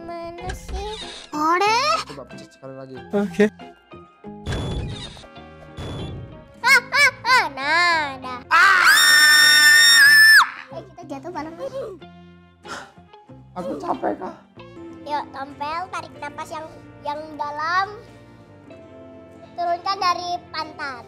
Gimana sih? Coba pencet sekali lagi. Oke. Nah, dah. Kita jatuh bareng. Aku capek kah? Yuk, Tompel, tarik napas yang dalam. Turunkan dari pantat.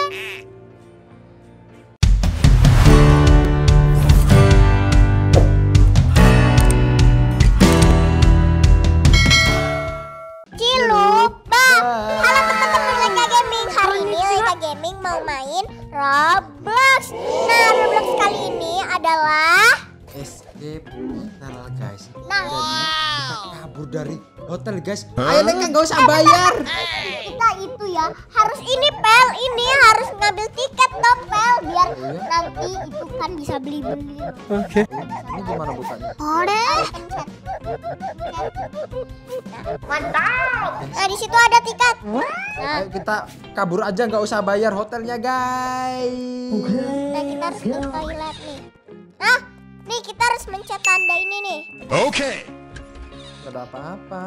Cilupa. Halo teman-teman Leka Gaming. Hari ini Leka Gaming mau main Roblox. Nah, Roblox kali ini adalah Escape tunnel guys. Nah, Jadi kita kabur dari hotel guys. Ayo Leka, nggak usah bayar. kita itu ya harus ini Pel, ini harus ngambil tiket dong Pel, biar nanti itu kan bisa beli-beli. Oke. Ini gimana bukanya? Pencet. Mantap. Nah, di situ ada tiket. Nah, Ayo kita kabur aja, nggak usah bayar hotelnya guys. nah kita harus ke toilet nih. Nah, nih kita harus mencet tanda ini nih. Gak ada apa-apa.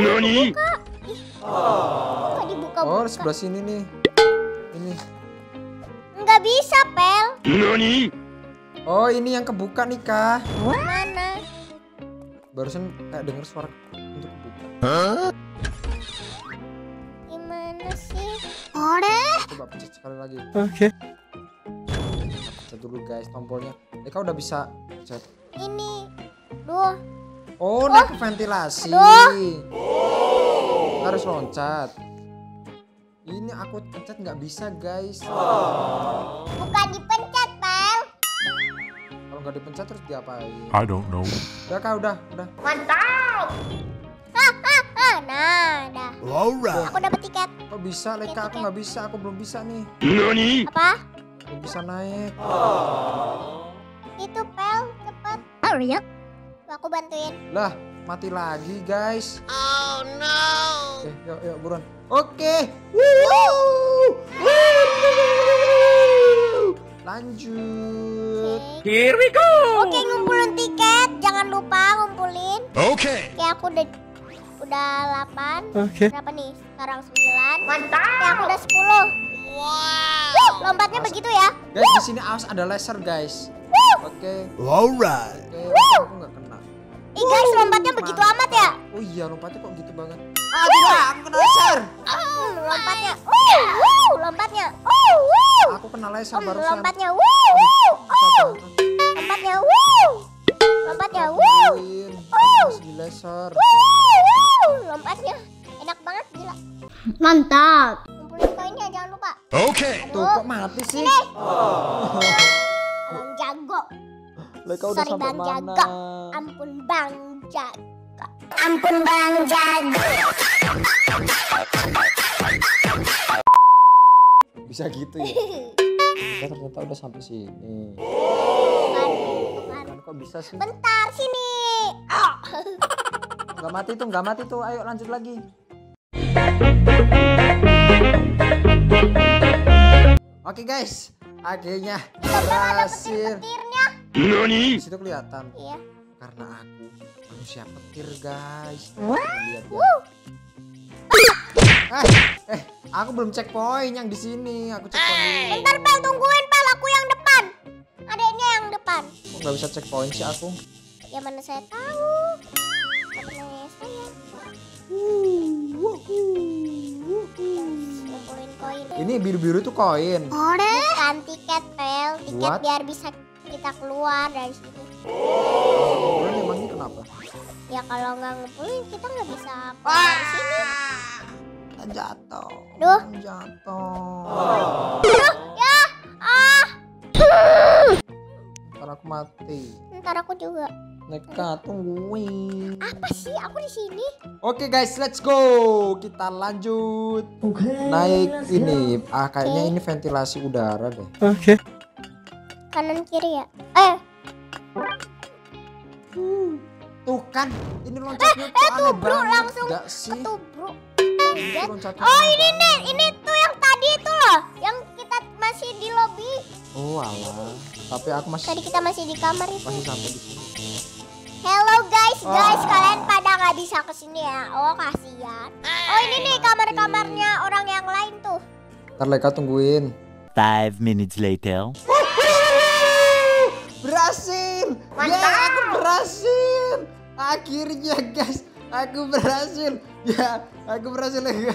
Kok dibuka-buka? Oh, sebelah sini nih. Ini. Nggak bisa Pel. Oh, ini yang kebuka nih kah? Mana? Barusan kayak denger suara untuk kebuka. Gimana sih? Coba pencet sekali lagi. Oke. Pencet dulu guys tombolnya. Leka udah bisa pencet. Ini. Duh. Oh, naik ke ventilasi. Aduh. Harus loncat. Ini aku pencet nggak bisa guys. Bukan dipencet Pel. Kalau nggak dipencet terus diapain? I don't know. Udah kak, udah. Mantap. Nah, dah. Aku dapat tiket. Kok bisa Leka? Aku nggak bisa. Aku belum bisa nih. Apa? Belum bisa naik. Itu Pel, cepet. Hurry up. Aku bantuin. Lah, mati lagi guys. Oh no. Oke, yuk buruan. Oke. Wuh. Lanjut. Here we go. Oke, ngumpulin tiket. Jangan lupa ngumpulin. Oke, aku udah 8. Oke. Berapa nih? Sekarang 9. Mantap. Oke, aku udah 10. Wow. Lompatnya begitu ya. Guys, di sini awas ada laser guys. Oke. Alright. Oke, aku nggak kena. Ih guys, lompatnya begitu amat ya. Oh iya, lompatnya kok gitu banget. Ah, tidak, aku kena laser. Lompatnya. Lompatnya. Aku kena laser barusan. Lompatnya. Susah banget. Lompatnya. Lompatnya. Aduin, masih di laser. Lompatnya. Enak banget gila. Mantap. Ngumpulin koinnya jangan lupa. Tuh, kok mati sih? Bang Jago. Leka udah Sorry sampai Bang mana? Jago. Ampun Bang Jago. Ampun Bang Jago. Bisa gitu ya? Kita ternyata udah sampai sini. Bukan. Kan kok bisa sih? Bentar sini. Nggak mati tuh. Ayo lanjut lagi. Oke guys, akhirnya berhasil. Petirnya. Di situ kelihatan. Iya. Karena aku manusia petir guys. Wah. Lihat ya. Aku belum checkpoint yang di sini. Aku checkpoint dulu. Bentar Pel, tungguin Pel, aku yang depan. Adeknya yang depan. Kok nggak bisa checkpoint sih aku? Ya mana saya tahu. Adeknya saya. Ngumpulin koin. Ini biru-biru tuh koin. Bukan tiket Pel, tiket What? biar bisa kita keluar dari situ. Bulan emangnya kenapa? Ya kalau nggak ngumpulin kita nggak bisa keluar dari sini. Jatuh. Duh. Jatuh. Ya, Ntar aku mati. ntar aku juga. Neka, tungguin. Apa sih? Aku di sini. Oke guys, let's go. Kita lanjut. Naik ini. Kayaknya ini ventilasi udara deh. Oke. Kanan kiri ya. Tuh kan, ini loncatnya tuh aneh bro, banget. langsung Gak sih? ketubruk. Ini loncatnya Oh aneh ini banget. nih, ini tuh yang tadi itu loh, yang kita masih di lobi. Oh alah. Tapi aku Tadi kita masih di kamar itu. masih sampai di sini. Hello guys, kalian pada nggak bisa nggak kesini ya? Oh kasihan. Oh ini nih kamar-kamarnya orang yang lain tuh. Ntar Leka tungguin. 5 minutes later. Berhasil. Mantap. Ya, aku berhasil. Akhirnya guys, aku berhasil. Ya, aku berhasil Leka.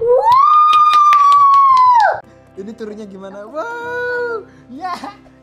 Ini turunnya gimana? Wow. Ya.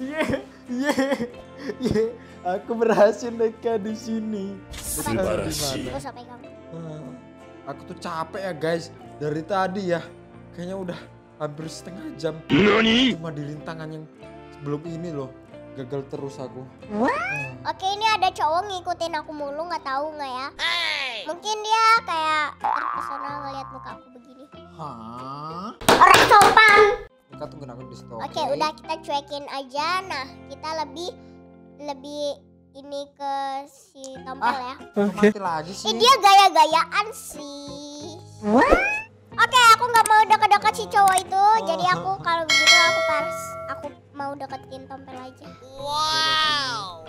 Aku berhasil Leka di sini. Aku sampai kamu. Aku tuh capek ya guys. Dari tadi ya. Kayaknya udah hampir setengah jam. Cuma di rintangan yang sebelum ini loh. Gagal terus aku. Oke ini ada cowok ngikutin aku mulu, nggak tahu nggak ya? Mungkin dia kayak terpesona ngeliat muka aku begini. Hah? Orang sopan. Leka tungguin aku di situ. Oke, udah kita cuekin aja. Nah, kita lebih ini ke si Tompel ya. Mati lagi sih. Dia gaya-gayaan sih. Oke, aku nggak mau deket-deket si cowok itu. Jadi aku kalau begitu aku mau deketin Tompel aja. Wow.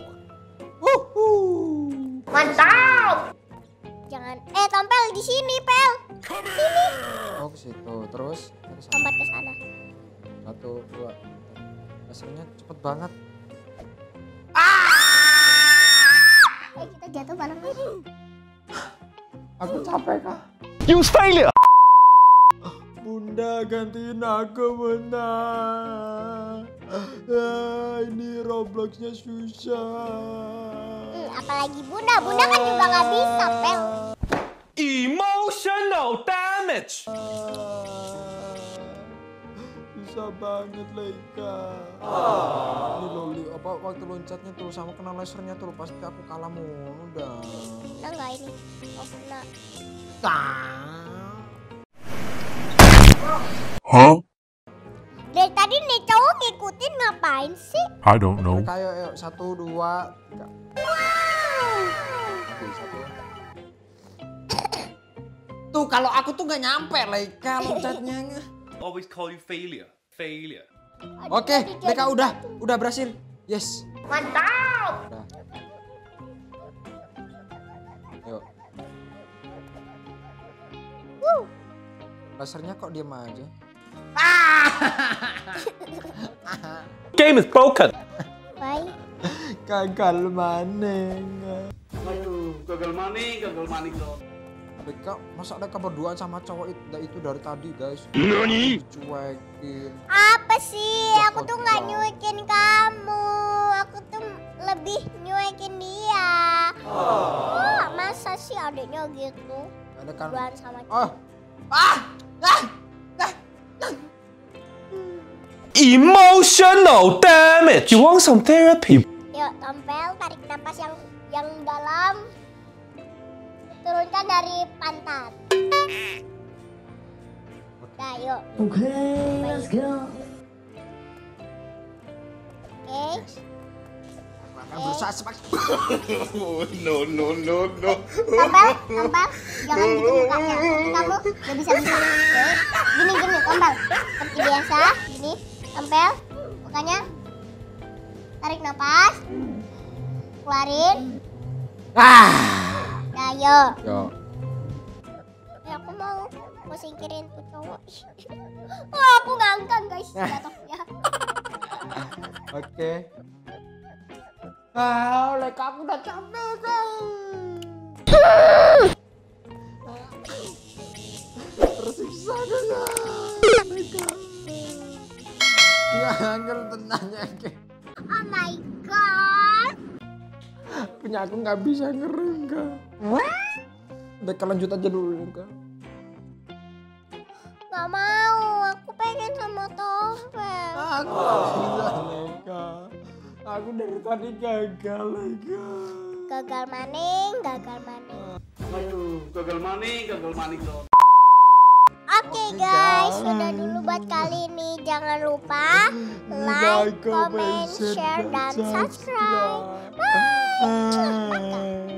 Mantap. Jangan. Tompel di sini, Pel. Sini. Oh, ke situ. Terus Lompat ke sana. 1, 2. Hasilnya cepet banget. Kita jatuh bareng. Aku capek kah? You failure. Bunda gantiin aku Bunda. Ini Robloxnya susah. Apalagi Bunda kan juga nggak bisa, Pel. Emotional damage. Susah banget Leka. Ini loli apa waktu loncatnya tuh sama kena lasernya tuh pasti aku kalah mulu dah. Kena nggak ini? Oh kena. Huh? Dari tadi nih cowok ngikutin ngapain sih? I don't know. Kayak 1, 2, 3. Oke, 1. Tuh kalau aku tuh nggak nyampe Leka loncatnya. Always call you failure. Failure. Oke, Leka udah berhasil. Yes. Mantap. Udah. Yuk. Lasernya kok diam aja? Game is broken. Baik. Gagal maneng. Aduh, gagal maning dong. Leka, masa Leka berduaan sama cowok itu dari tadi guys? Nani? Cuekin. Apa sih? Aku tuh nggak nyuekin kamu. Aku tuh lebih nyuekin dia. Oh, masa sih adiknya gitu? Ada kan? Berduaan sama Oh. Emotional damage. You want some therapy? Yuk, Tompel tarik napas yang dalam. Turunkan dari pantat. Nah, yuk. Okay, let's go. Oke. Akan berusaha semakin. No. Tompel, jangan gitu mukanya. Nanti kamu gak bisa. Oke. Gini, Tompel. Seperti biasa, gini. Tompel, mukanya. Tarik napas. Keluarin. Nah, yuk. Yo. Aku mau singkirin tuh cowok. Oh, aku ngangkang guys jatuhnya. Oke. Leka aku udah capek guys. Tersiksa guys. Leka. Ya, angel tenangnya ke. Oh my god. Punya aku nggak bisa ngerem kak. Leka lanjut aja dulu Leka. Gak mau, aku pengen sama Tompel. Aku nggak bisa Leka. Aku dari tadi gagal Leka. Gagal maning. Aduh, gagal maning dong. Oke guys, sudah dulu buat kali ini. Jangan lupa like, comment, share, dan subscribe. Bye.